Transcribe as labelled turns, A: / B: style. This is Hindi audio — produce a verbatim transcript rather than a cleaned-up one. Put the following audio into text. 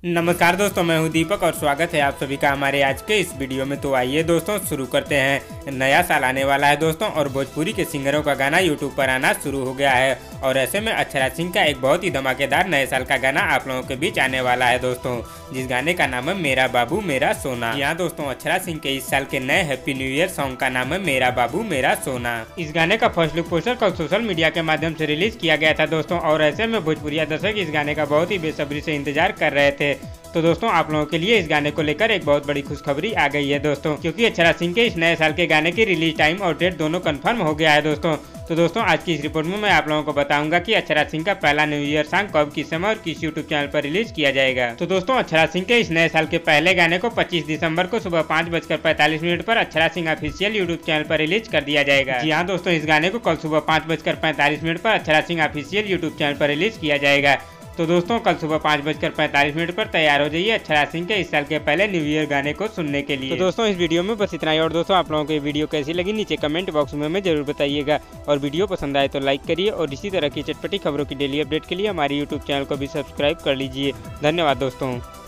A: नमस्कार दोस्तों, मैं हूं दीपक और स्वागत है आप सभी का हमारे आज के इस वीडियो में। तो आइए दोस्तों शुरू करते हैं। नया साल आने वाला है दोस्तों और भोजपुरी के सिंगरों का गाना यूट्यूब पर आना शुरू हो गया है और ऐसे में अक्षरा सिंह का एक बहुत ही धमाकेदार नए साल का गाना आप लोगों के बीच आने वाला है दोस्तों, जिस गाने का नाम है मेरा बाबू मेरा सोना। यहाँ दोस्तों अक्षरा सिंह के इस साल के नए हैप्पी न्यू ईयर सॉन्ग का नाम है मेरा बाबू मेरा सोना। इस गाने का फर्स्ट लुक पोस्टर कल सोशल मीडिया के माध्यम से रिलीज किया गया था दोस्तों और ऐसे में भोजपुरिया दर्शक इस गाने का बहुत ही बेसब्री से इंतजार कर रहे थे। तो दोस्तों आप लोगों के लिए इस गाने को लेकर एक बहुत बड़ी खुशखबरी आ गई है दोस्तों, क्योंकि अक्षरा सिंह के इस नए साल के गाने की रिलीज टाइम और डेट दोनों कंफर्म हो गया है दोस्तों। तो दोस्तों आज की इस रिपोर्ट में मैं आप लोगों को बताऊंगा कि अक्षरा सिंह का पहला न्यू ईयर सॉन्ग कब, किस समय और किस यूट्यूब चैनल पर रिलीज किया जाएगा। तो दोस्तों अक्षरा सिंह के इस नए साल के पहले गाने को पच्चीस दिसंबर को सुबह पाँच बजकर पैंतालीस मिनट पर Akshara Singh official YouTube channel पर रिलीज कर दिया जाएगा। जी हाँ दोस्तों, इस गाने को कल सुबह पाँच बजकर पैंतालीस मिनट पर Akshara Singh official YouTube channel पर रिलीज किया जाएगा। तो दोस्तों कल सुबह पाँच बजकर पैंतालीस मिनट पर तैयार हो जाइए अक्षरा सिंह के इस साल के पहले न्यू ईयर गाने को सुनने के लिए। तो दोस्तों इस वीडियो में बस इतना ही और दोस्तों आप लोगों को ये वीडियो कैसी लगी नीचे कमेंट बॉक्स में हमें जरूर बताइएगा और वीडियो पसंद आए तो लाइक करिए और इसी तरह की चटपटी खबरों की डेली अपडेट के लिए हमारे यूट्यूब चैनल को भी सब्सक्राइब कर लीजिए। धन्यवाद दोस्तों।